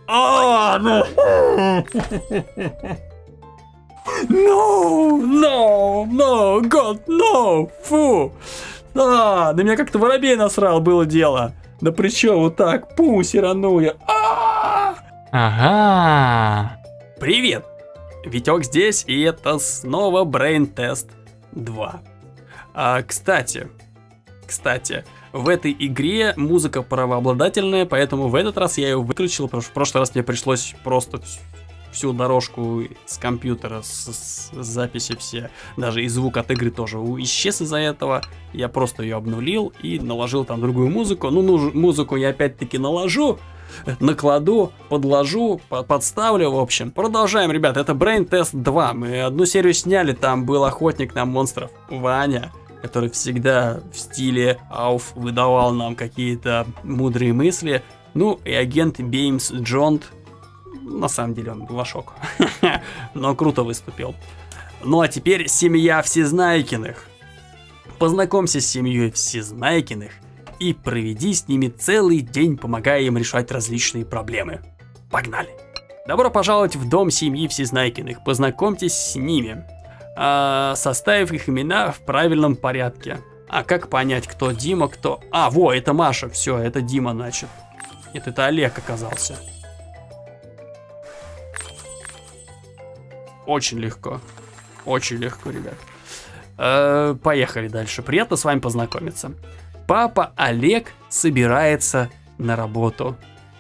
No! No, God, no! Фу! На меня как-то воробей насрал, было дело. Да при чём вот так? Пум, сирану я. Ага. Привет! Витек здесь, и это снова Brain Test 2. Кстати, в этой игре музыка правообладательная, поэтому в этот раз я ее выключил, потому что в прошлый раз мне пришлось просто всю дорожку с компьютера, с записи все, даже и звук от игры тоже исчез из-за этого. Я просто ее обнулил и наложил там другую музыку. Ну, музыку я опять-таки наложу, накладу, подложу, подставлю, в общем. Продолжаем, ребят, это Brain Test 2. Мы одну серию сняли, там был охотник на монстров Ваня, который всегда в стиле ауф выдавал нам какие-то мудрые мысли. Ну и агент Беймс Джонт, на самом деле он лошок, но круто выступил. Ну а теперь семья Всезнайкиных. Познакомься с семьей Всезнайкиных и проведи с ними целый день, помогая им решать различные проблемы. Погнали! Добро пожаловать в дом семьи Всезнайкиных. Познакомьтесь с ними, составив их имена в правильном порядке. А как понять, кто Дима, кто... во, это Маша, все, это Дима, значит. Нет, это Олег оказался. Очень легко, ребят. Поехали дальше. Приятно с вами познакомиться. Папа Олег собирается на работу.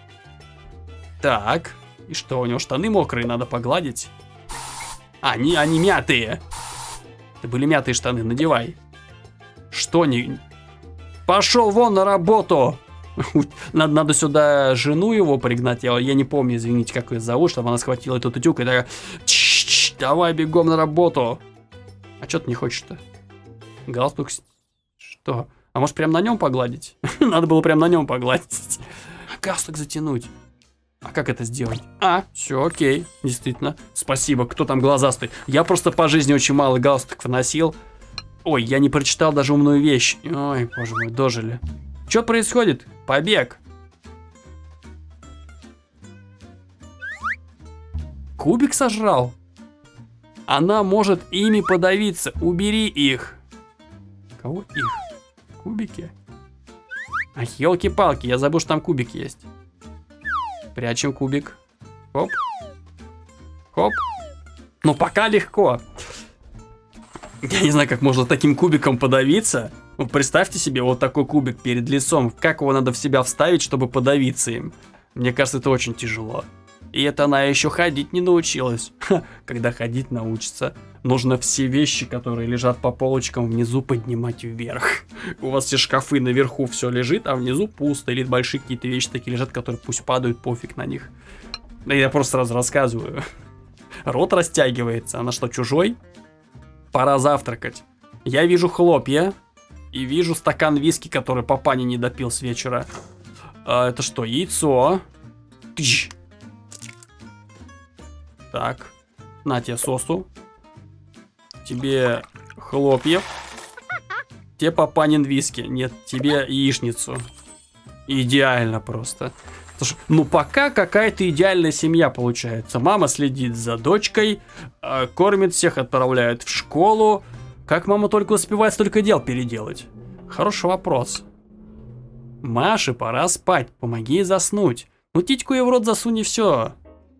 Так, и что, у него штаны мокрые, надо погладить? Они мятые. Это были мятые штаны, надевай. Что не... Пошел вон на работу! Надо сюда жену его пригнать, я не помню, извините, как ее зовут, чтобы она схватила этот утюг и такая... Давай бегом на работу. А что ты не хочешь-то? Галстук... Что? А может прям на нем погладить? Надо было прям на нем погладить. Галстук затянуть. А как это сделать? Все, окей, действительно. Спасибо, кто там глазастый? Я просто по жизни очень мало галстуков носил. Ой, я не прочитал даже умную вещь. Ой, боже мой, дожили. Что происходит? Побег. Кубик сожрал? Она может ими подавиться. Убери их. Кого их? Кубики? Ах, елки-палки, я забыл, что там кубик есть. Прячем кубик. Хоп. Хоп. Ну, пока легко. Я не знаю, как можно таким кубиком подавиться. Ну, представьте себе вот такой кубик перед лицом. Как его надо в себя вставить, чтобы подавиться им? Мне кажется, это очень тяжело. И это она еще ходить не научилась. Когда ходить научится, нужно все вещи, которые лежат по полочкам внизу, поднимать вверх. У вас все шкафы наверху все лежит, а внизу пусто. Или большие какие-то вещи такие лежат, которые пусть падают, пофиг на них. Да я просто сразу рассказываю. Рот растягивается. Она что, чужой? Пора завтракать. Я вижу хлопья. И вижу стакан виски, который папаня не допил с вечера. Это что, яйцо? Тыщ. Так, на тебе сосу. Тебе хлопьев. Тебе папанин виски. Нет, тебе яичницу. Идеально просто. Слушай, ну пока какая-то идеальная семья получается. Мама следит за дочкой, кормит всех, отправляет в школу. Как мама только успевает столько дел переделать? Хороший вопрос. Маше пора спать, помоги ей заснуть. Ну титьку ей в рот засунь и все.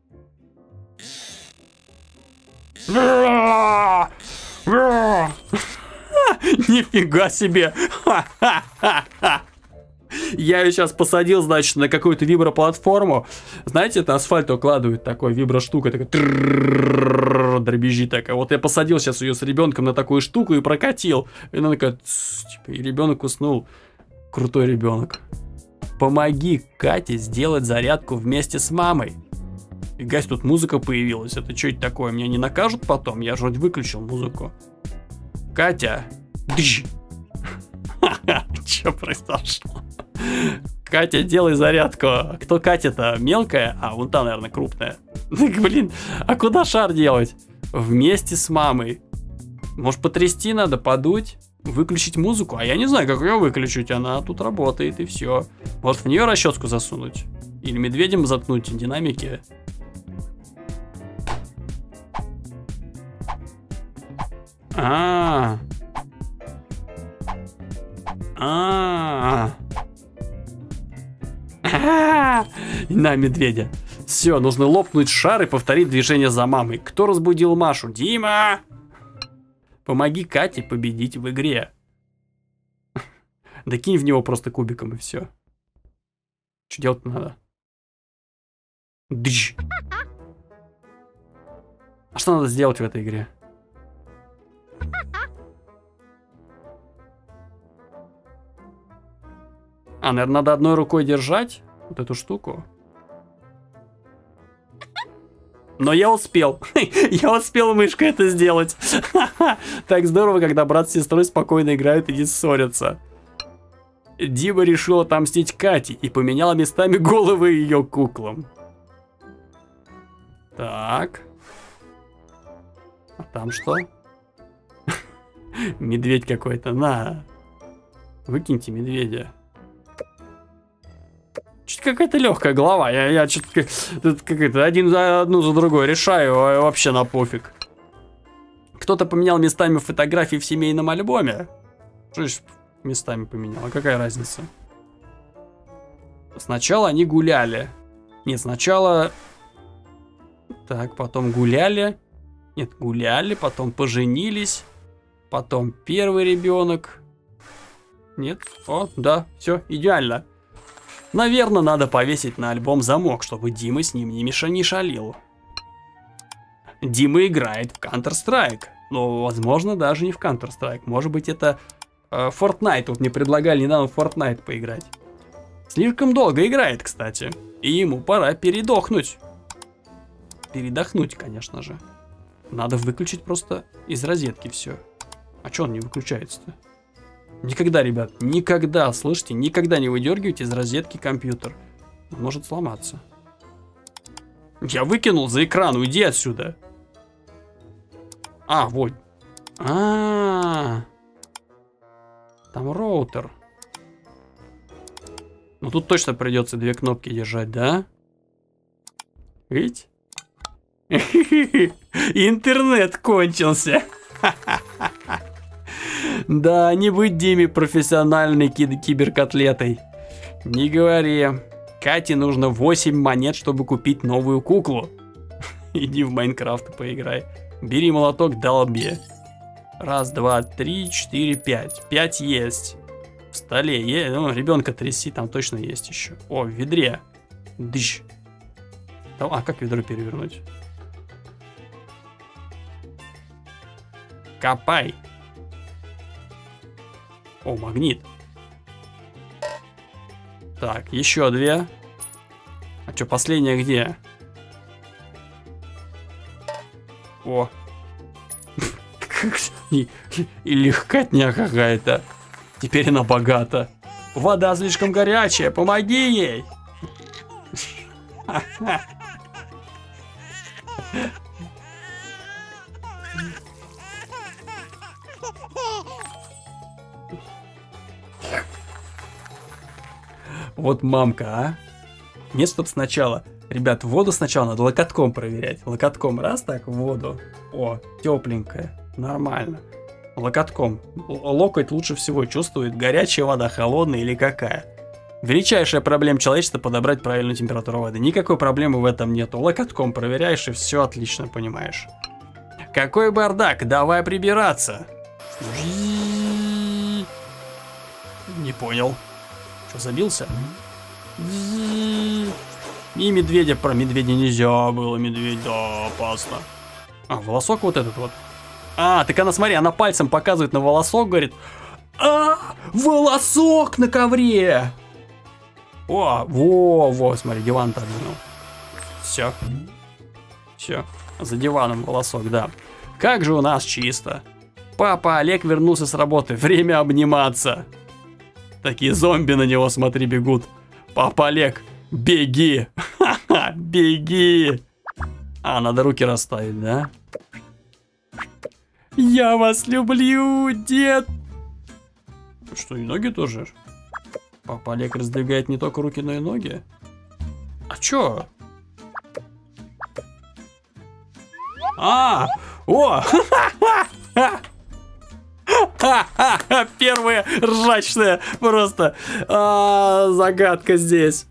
Нифига себе. Я ее сейчас посадил, значит, на какую-то виброплатформу. Знаете, это асфальт укладывают, такой виброштука, такая дребезжит такая. Вот я посадил сейчас ее с ребенком на такую штуку и прокатил. И она такая, типа, и ребенок уснул. Крутой ребенок. Помоги Кате сделать зарядку вместе с мамой. И гась, тут музыка появилась. Это что это такое? Меня не накажут потом? Я же вроде выключил музыку. Катя. Что произошло? Катя, делай зарядку. Кто Катя-то? Мелкая? А, вон та, наверное, крупная. Блин, а куда шар делать? Вместе с мамой. Может, потрясти надо, подуть? Выключить музыку? А я не знаю, как ее выключить. Она тут работает, и все. Вот в нее расческу засунуть. Или медведем заткнуть динамики? А. На медведя. Все, нужно лопнуть шар и повторить движение за мамой. Кто разбудил Машу? Дима! Помоги Кате победить в игре. Да кинь в него просто кубиком и все. Что делать надо? Дыщ. А что надо сделать в этой игре? А, наверное, надо одной рукой держать вот эту штуку. Но я успел. Я успел мышкой это сделать. Так здорово, когда брат с сестрой спокойно играют и не ссорятся. Дима решил отомстить Кате и поменяла местами головы ее куклам. Так. А там что? Медведь какой-то. На. Выкиньте медведя. Что-то какая-то легкая голова. Я что-то как-то одну за другой решаю, вообще на пофиг. Кто-то поменял местами фотографии в семейном альбоме. Что ж местами поменял? А какая разница? Сначала они гуляли. Нет, сначала... Так, потом гуляли. Нет, гуляли, потом поженились. Потом первый ребенок. Нет, о, да, все, идеально. Наверное, надо повесить на альбом замок, чтобы Дима с ним не шалил. Дима играет в Counter-Strike. Но, возможно, даже не в Counter-Strike. Может быть, это Fortnite. Вот мне предлагали недавно в Fortnite поиграть. Слишком долго играет, кстати. И ему пора передохнуть. Передохнуть, конечно же. Надо выключить просто из розетки все. А что он не выключается-то? Никогда, ребят, никогда, слышите, никогда не выдергивайте из розетки компьютер. Он может сломаться. Я выкинул за экран, уйди отсюда. А, вот. Там роутер. Ну тут точно придется две кнопки держать, да? Видите? Интернет кончился. Да, не быть Диме профессиональной киберкотлетой. Не говори. Кате нужно 8 монет, чтобы купить новую куклу. Иди в Майнкрафт поиграй. Бери молоток, долби. Раз, два, три, четыре, пять. 5 есть. В столе. Ну, ребенка тряси, там точно есть еще. О, в ведре. Дыщ. А как ведро перевернуть? Копай. О, магнит. Так, еще 2. А что, последняя где? О. И легкотня какая-то. Теперь она богата. Вода слишком горячая, помоги ей. Вот мамка, а? Нет, чтоб сначала. Ребят, воду сначала надо локотком проверять. Локотком раз так в воду. О, тепленькая. Нормально. Локотком. Локоть лучше всего чувствует, горячая вода, холодная или какая. Величайшая проблема человечества — подобрать правильную температуру воды. Никакой проблемы в этом нету. Локотком проверяешь и все отлично понимаешь. Какой бардак, давай прибираться. Не понял. Что, забился? И медведя, про медведя нельзя было, медведь, да, опасно. А, волосок вот этот вот. А, так она, смотри, она пальцем показывает на волосок, говорит. А, волосок на ковре! О, во, смотри, диван подвинул. Все. Все, за диваном волосок, да. Как же у нас чисто. Папа Олег вернулся с работы, время обниматься. Такие зомби на него, смотри, бегут. Папа Олег, беги! Ха-ха, беги! А, надо руки расставить, да? Я вас люблю, дед! Что, и ноги тоже? Папа Олег раздвигает не только руки, но и ноги? А чё? А, о! Первая ржачная просто загадка здесь.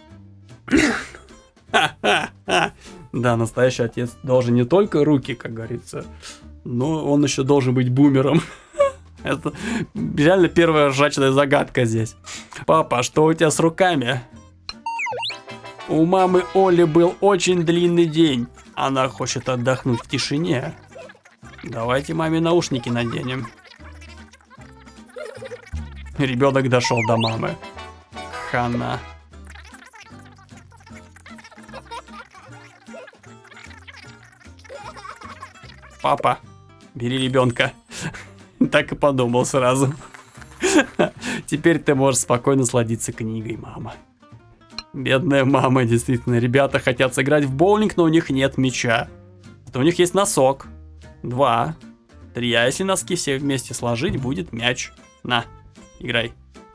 Да, настоящий отец должен не только руки, как говорится, но он еще должен быть бумером. Это реально первая ржачная загадка здесь. Папа, что у тебя с руками? У мамы Оли был очень длинный день. Она хочет отдохнуть в тишине. Давайте маме наушники наденем. Ребенок дошел до мамы. Хана. Папа, бери ребенка. Так и подумал сразу. Теперь ты можешь спокойно насладиться книгой, мама. Бедная мама, действительно. Ребята хотят сыграть в боулинг, но у них нет мяча. Зато у них есть носок. 2, 3. А если носки все вместе сложить, будет мяч. На, играй.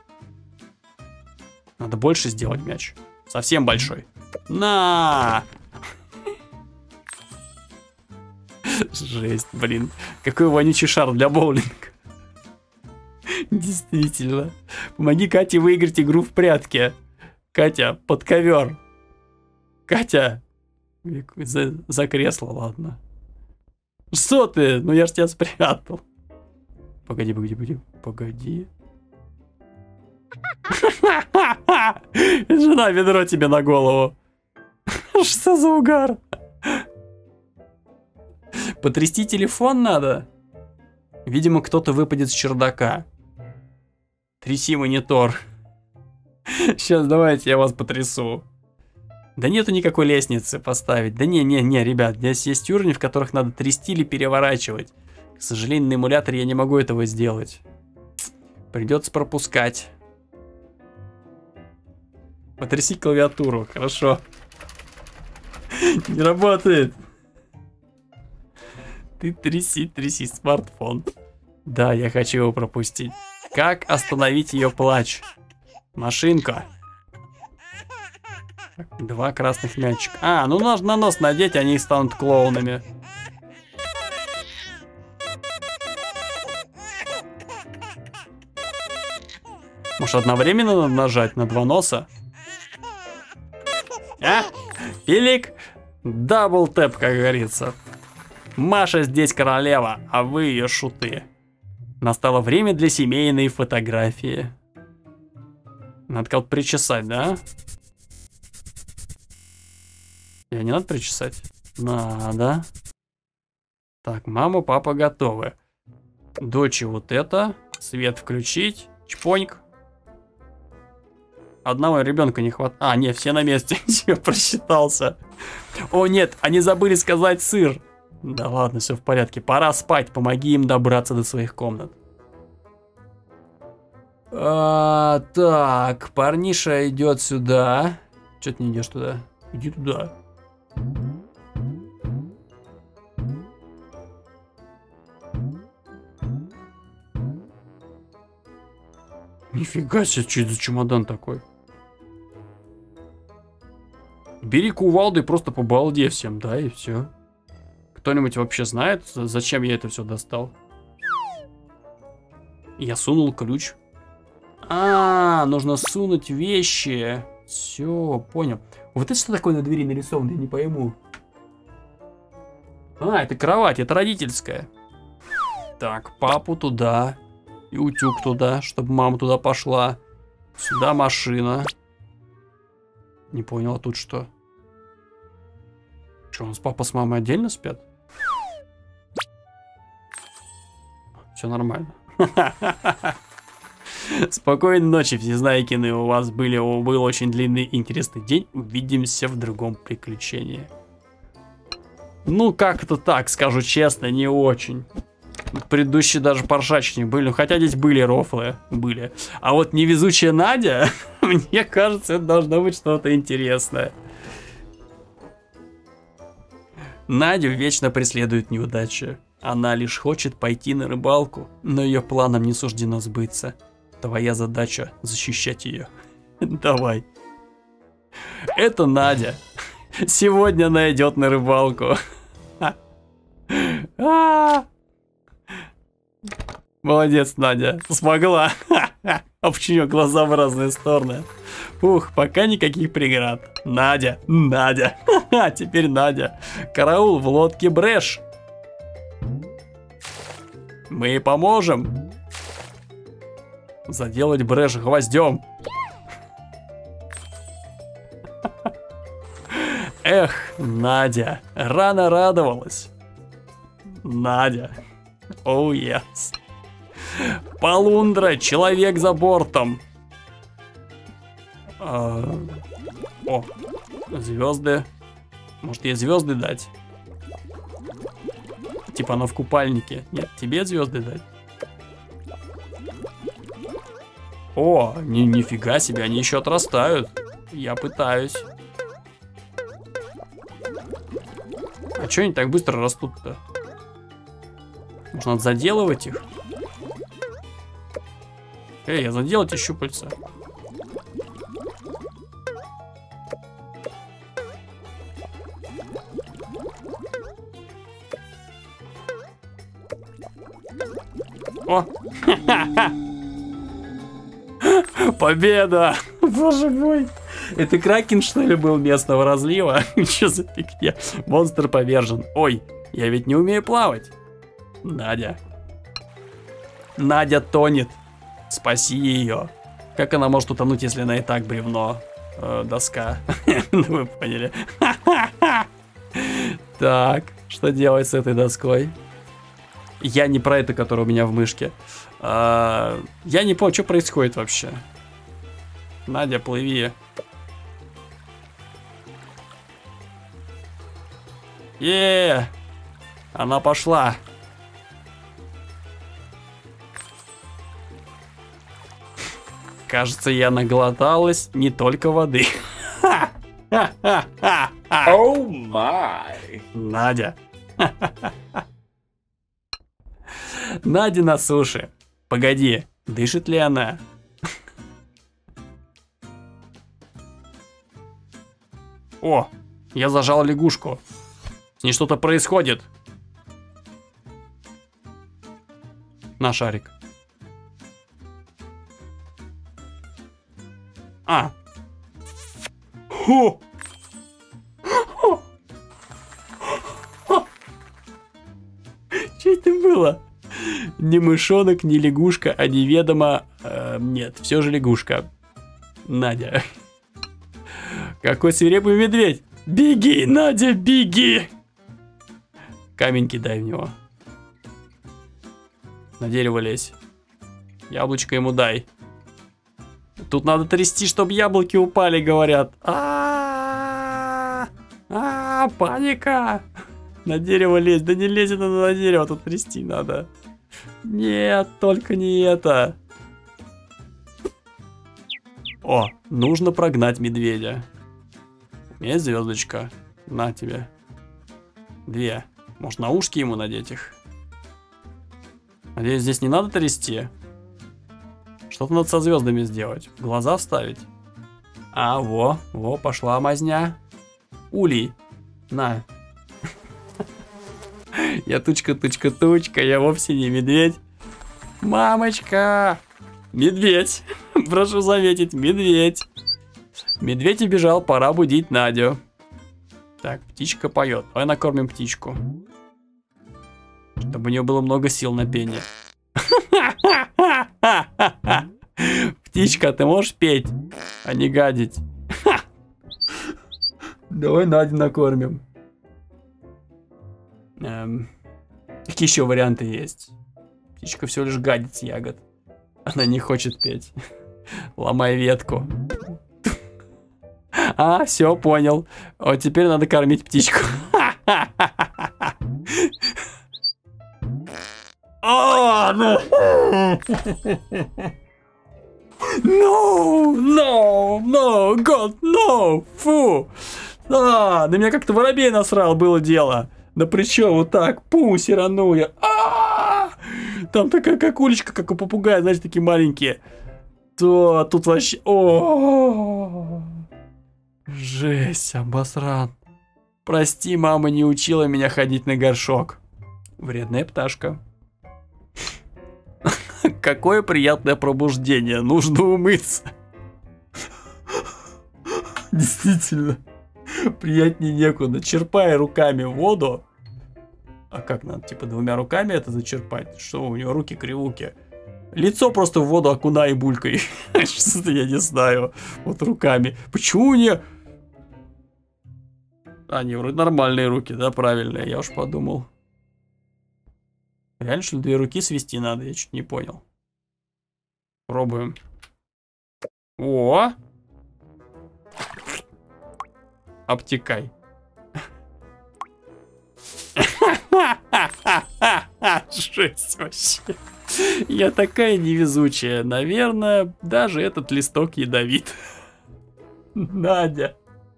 Надо больше сделать мяч. Совсем большой. На! Жесть, блин. Какой вонючий шар для боулинга. Действительно. Помоги Кате выиграть игру в прятки. Катя, под ковер. Катя. За кресло, ладно. Что ты? Ну я ж тебя спрятал. Погоди. Жена, ведро тебе на голову. Что за угар? Потрясти телефон надо. Видимо, кто-то выпадет с чердака. Тряси монитор. Сейчас давайте я вас потрясу. Да нету никакой лестницы поставить. Да не, ребят, здесь есть уровни, в которых надо трясти или переворачивать. К сожалению, на эмуляторе я не могу этого сделать. Придется пропускать. Потряси клавиатуру, хорошо. Не работает. Ты тряси смартфон. Да, я хочу его пропустить. Как остановить ее плач? Машинка. 2 красных мячика. А, ну нужно на нос надеть, они станут клоунами. Может, одновременно надо нажать на 2 носа? А? Пилик? Дабл тэп, как говорится. Маша здесь королева, а вы ее шуты. Настало время для семейной фотографии. Надо кого-то причесать, да? Я не надо причесать? Надо. Так, мама, папа готовы. Дочь вот это. Свет включить. Чпоньк. Одного ребенка не хватает. А, нет, все на месте. Я просчитался. О, нет, они забыли сказать сыр. Да ладно, все в порядке. Пора спать. Помоги им добраться до своих комнат. Так, парниша идет сюда. Че ты не идешь туда? Иди туда. Нифига себе, что это за чемодан такой? Бери кувалду и просто по балде всем, да, и все. Кто-нибудь вообще знает, зачем я это все достал? Я сунул ключ. А, нужно сунуть вещи. Все, понял. Вот это что такое на двери нарисовано, я не пойму. А, это кровать, это родительская. Так, папу туда. И утюг туда, чтобы мама туда пошла. Сюда машина. Не понял, а тут что? Что, у нас папа с мамой отдельно спят? Все нормально. Спокойной ночи, всезнайкины. У вас был очень длинный и интересный день. Увидимся в другом приключении. Ну, как-то так, скажу честно, не очень. Предыдущие даже поржачнее были. Ну, хотя здесь были рофлы. Были. А вот невезучая Надя, мне кажется, это должно быть что-то интересное. Надю вечно преследует неудача. Она лишь хочет пойти на рыбалку, но ее планам не суждено сбыться. Твоя задача защищать ее. Давай. Это Надя. Сегодня она идет на рыбалку. Молодец, Надя. Смогла. А почему глаза в разные стороны? Ух, пока никаких преград. Надя, Надя. Теперь Надя. Караул, в лодке брешь. Мы поможем. Заделать брешь гвоздем. Эх, Надя, рано радовалась. Надя. Оу, yes. Полундра, человек за бортом. О, звезды. Может, ей звезды дать? Типа она в купальнике. Нет, тебе звезды дать. О, нифига себе, они еще отрастают. Я пытаюсь. А че они так быстро растут-то? Может, надо заделывать их? Эй, я задел эти щупальца. О! Победа! Боже мой! Это кракен, что ли, был местного разлива? Что за фигня? Монстр повержен. Ой, я ведь не умею плавать. Надя. Надя тонет. Спаси ее. Как она может утонуть, если она и так бревно? Доска. Ну вы поняли. Так, что делать с этой доской? Я не про это, которое у меня в мышке. Я не понял, что происходит вообще. Надя, плыви. Она пошла. Кажется, я наглоталась не только воды. Оу май. Надя. Надя на суше. Погоди, дышит ли она? О, я зажал лягушку. С ней что-то происходит. На шарик. Хо! Что это было? Не мышонок, не лягушка, а неведомо... нет, все же лягушка. Надя. Какой свирепый медведь! Беги, Надя, беги! Камень кидай в него. На дерево лезь. Яблочко ему дай. Тут надо трясти, чтобы яблоки упали, говорят. Паника! На дерево лезть. Да не лезет она на дерево, тут трясти надо. Нет, только не это. О, нужно прогнать медведя. Есть звездочка. На тебе. 2. Может, на ушки ему надеть их? Надеюсь, здесь не надо трясти. Что-то надо со звездами сделать. Глаза вставить. Во, пошла мазня. Улей. На. Я тучка, я вовсе не медведь. Мамочка! Медведь! Прошу заметить, медведь. Медведь убежал, пора будить Надю. Так, птичка поет. Давай накормим птичку. Чтобы у нее было много сил на пение. Птичка, ты можешь петь, а не гадить? Давай Надю накормим. Какие еще варианты есть? Птичка всего лишь гадит с ягод. Она не хочет петь. Ломай ветку. Все, понял. Вот теперь надо кормить птичку. No, God, no, фу. На меня как-то воробей насрал, было дело. Да при чем вот так? Пум, сирану я. Там такая как уличка, как у попугая, знаете, такие маленькие. То тут вообще... Жесть, обосран. Прости, мама не учила меня ходить на горшок. Вредная пташка. Какое приятное пробуждение. Нужно умыться. Действительно. Приятнее некуда. Черпая руками воду. А как надо? Типа двумя руками это зачерпать? Что у него руки кривуки? Лицо просто в воду окунай и булькай. Что-то я не знаю. Вот руками. Почему у нее... Они вроде нормальные руки, да, правильные. Я уж подумал. Реально, что ли, две руки свести надо? Я чуть не понял. Пробуем. О! Обтекай. Жесть вообще. Я такая невезучая. Наверное, даже этот листок ядовит. Надя.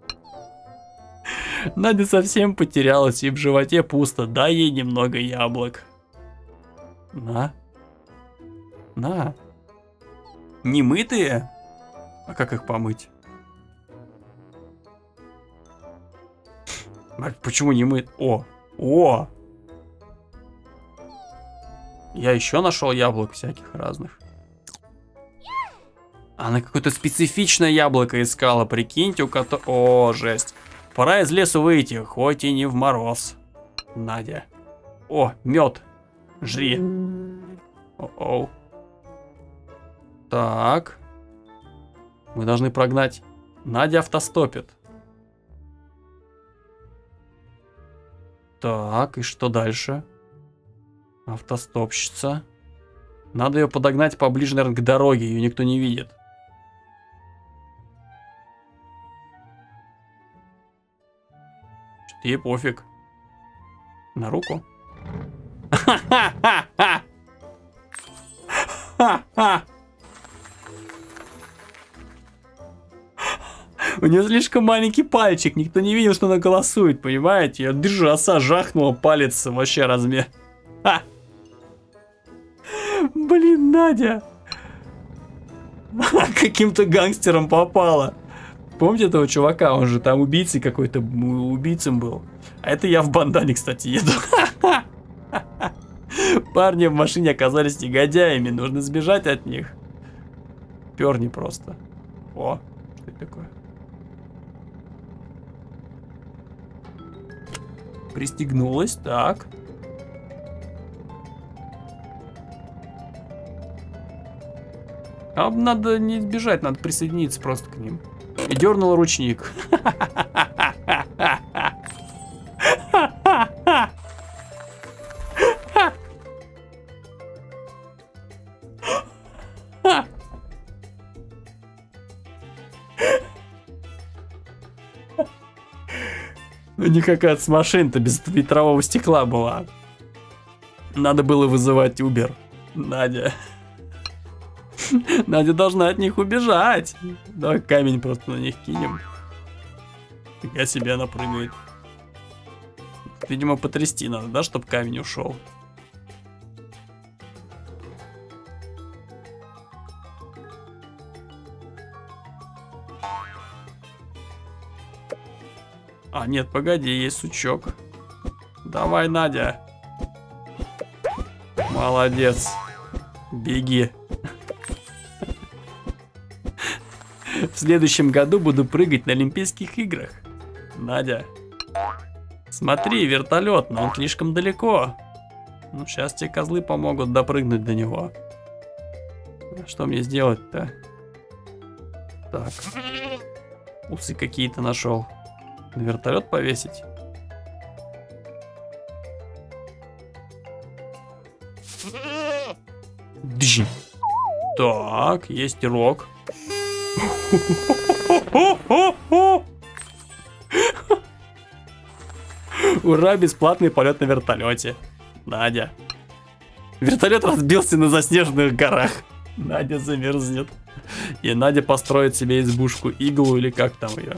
Надя совсем потерялась, и в животе пусто. Дай ей немного яблок. На. На. Не мытые? А как их помыть? Почему не мыть? О! О! Я еще нашел яблок всяких разных. Она какое-то специфичное яблоко искала, прикиньте, у которого... О, жесть. Пора из лесу выйти, хоть и не в мороз. Надя. О, мед. Жри. О-оу. Так. Мы должны прогнать. Надя автостопит. Так, и что дальше? Автостопщица. Надо ее подогнать поближе, наверное, к дороге. Ее никто не видит. Что-то ей пофиг. На руку. У нее слишком маленький пальчик. Никто не видел, что она голосует, понимаете? Я держу, оса жахнула, палец вообще размер. Блин, Надя. Каким-то гангстером попала. Помните этого чувака? Он же там убийцей какой-то, убийцем был. А это я в бандане, кстати, еду. Парни в машине оказались негодяями. Нужно сбежать от них. Перни просто. О, что это такое? Пристегнулась, так. А надо не сбежать, надо присоединиться просто к ним. И дернула ручник. Не какая-то с машин-то без ветрового стекла была. Надо было вызывать Uber. Надя. Надя должна от них убежать. Давай камень просто на них кинем. Фига себе, она прыгает. Видимо, потрясти надо, да, чтобы камень ушел. А, нет, погоди, есть сучок. Давай, Надя. Молодец. Беги. В следующем году буду прыгать на Олимпийских играх. Надя. Смотри, вертолет, но он слишком далеко. Ну, сейчас тебе козлы помогут допрыгнуть до него. Что мне сделать-то? Так. Усы какие-то нашел. На вертолет повесить? Дж. Так, есть рог. Ура, бесплатный полет на вертолете. Надя. Вертолет разбился на заснеженных горах. Надя замерзнет. И Надя построит себе избушку, иглу или как там ее.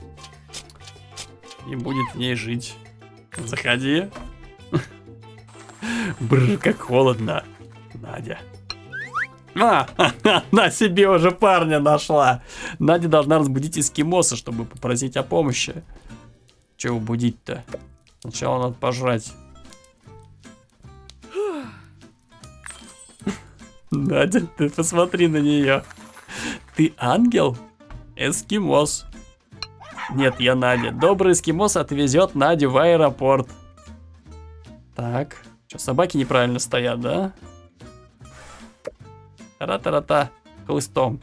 И будет в ней жить. Заходи. Бррр, как холодно. Надя. Она себе уже парня нашла. Надя должна разбудить эскимоса, чтобы попросить о помощи. Чего будить-то? Сначала надо пожрать. Надя, ты посмотри на нее. Ты ангел? Эскимос. Нет, я Надя. Добрый эскимос отвезет Надю в аэропорт. Так. Что, собаки неправильно стоят, да? Тара-тара-та. Хлыстом.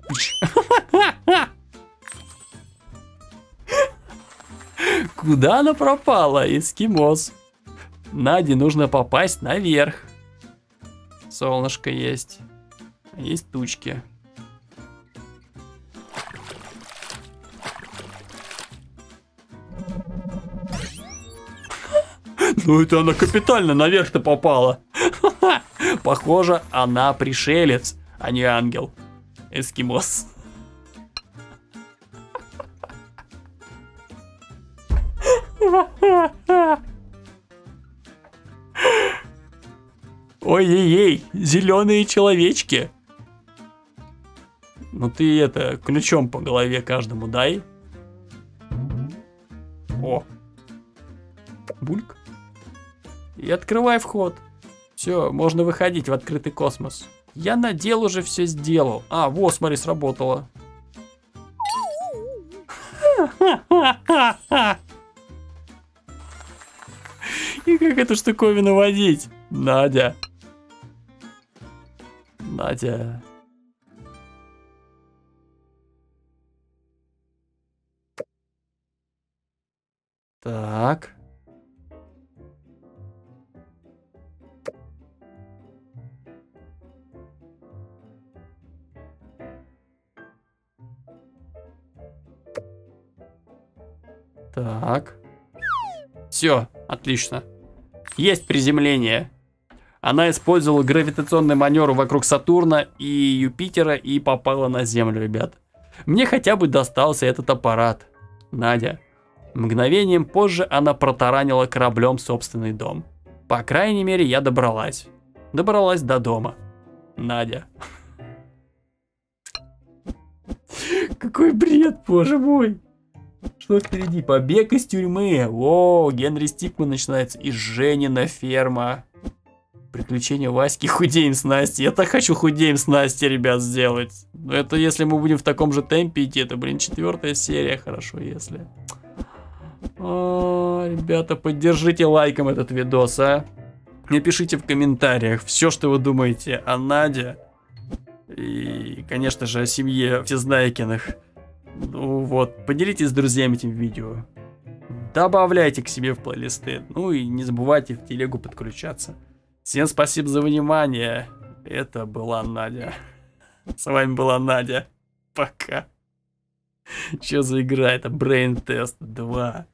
Куда она пропала, эскимос? Наде нужно попасть наверх. Солнышко есть. Есть тучки. Ну это она капитально наверх-то попала. Похоже, она пришелец, а не ангел. Эскимос. Ой-ей-ей, зеленые человечки. Ну ты это, ключом по голове каждому дай. О. Бульк. И открывай вход. Все, можно выходить в открытый космос. Я надел уже все сделал. А, вот, смотри, сработало. И как эту штуковину водить? Надя. Надя. Так. Так. Все, отлично. Есть приземление. Она использовала гравитационный маневр вокруг Сатурна и Юпитера и попала на Землю, ребят. Мне хотя бы достался этот аппарат. Надя. Мгновением позже она протаранила кораблем собственный дом. По крайней мере, я добралась. Добралась до дома. Надя. Какой бред, боже мой. Что впереди? Побег из тюрьмы. О, Генри Стикман начинается. И Женина ферма. Приключения Васьки. Худеем с Настей. Я так хочу худеем с Настей, ребят, сделать. Но это если мы будем в таком же темпе идти. Это, блин, 4-я серия. Хорошо, если. О, ребята, поддержите лайком этот видос, а. Напишите в комментариях все, что вы думаете о Наде. И, конечно же, о семье Всезнайкиных. Ну вот, поделитесь с друзьями этим видео. Добавляйте к себе в плейлисты. Ну и не забывайте в телегу подключаться. Всем спасибо за внимание. Это была Надя. С вами была Надя. Пока. Что за игра? Это Brain Test 2.